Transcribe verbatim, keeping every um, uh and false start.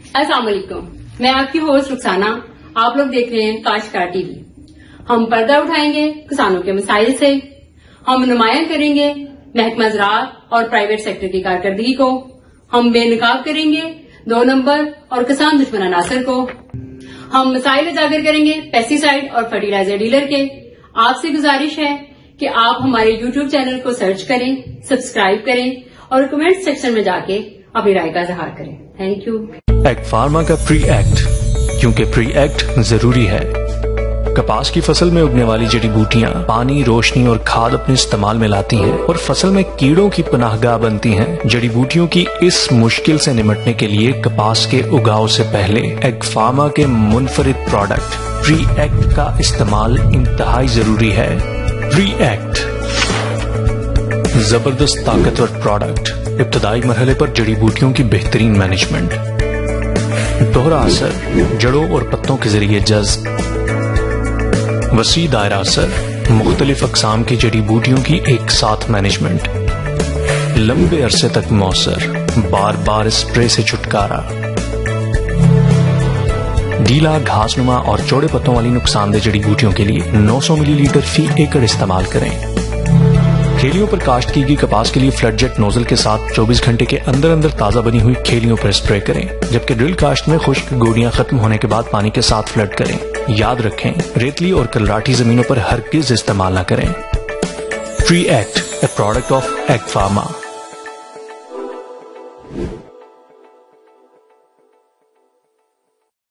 السلام علیکم، میں آپ کی ہوسٹ رخسانہ. آپ لوگ دیکھ رہے ہیں کاشتکار ٹی وی. ہم پردہ اٹھائیں گے کسانوں کے مسائل سے. ہم نمایاں کریں گے محکمہ زراعت اور پرائیویٹ سیکٹر کی کارکردگی کو. ہم بے نقاب کریں گے دو نمبر اور کسان دشمن عناصر کو. ہم مسائل اجاگر کریں گے پیسٹی سائیڈ اور فرٹیلائزر ڈیلر کے. آپ سے گزارش ہے کہ آپ ہمارے یوٹیوب چینل کو سرچ کریں، سبسکرائب کریں اور کمنٹ سیکشن میں جا کے اپنی رائے کا اظہار کریں. Thank you. ایگ فارما کا پری ایکٹ، کیونکہ پری ایکٹ ضروری ہے. کپاس کی فصل میں اگنے والی جڑی بوٹیاں پانی، روشنی اور کھاد اپنے استعمال میں لاتی ہیں اور فصل میں کیڑوں کی پناہ گاہ بنتی ہیں. جڑی بوٹیوں کی اس مشکل سے نمٹنے کے لیے کپاس کے اگاؤ سے پہلے ایگ فارما کے منفرد پروڈکٹ پری ایکٹ کا استعمال انتہائی ضروری ہے. پری ایکٹ زبردست طاقتور پروڈکٹ، ابتدائی مرحلے پر جڑی بوٹیوں کی بہترین مینجمنٹ، دوہرا اثر، جڑوں اور پتوں کے ذریعے جذب، وسیع دائرہ اثر، مختلف اقسام کی جڑی بوٹیوں کی ایک ساتھ مینجمنٹ، لمبے عرصے تک مؤثر، بار بار اسپرے سے چھٹکارا، ڈھیلا، گھاس نما اور چوڑے پتوں والی نقصان دہ جڑی بوٹیوں کے لیے نو سو ملی لیٹر فی ایکڑ استعمال کریں. کھیلیوں پر کاشت کی گئی کپاس کے لیے فلڈ جیٹ نوزل کے ساتھ چوبیس گھنٹے کے اندر اندر تازہ بنی ہوئی کھیلیوں پر اسپرے کریں، جبکہ ڈرل کاشت میں خشک گوڑیاں ختم ہونے کے بعد پانی کے ساتھ فلڈ کریں. یاد رکھیں، ریتلی اور کلراٹھی زمینوں پر ہرگز استعمال نہ کریں. Pre act, a product of ag pharma.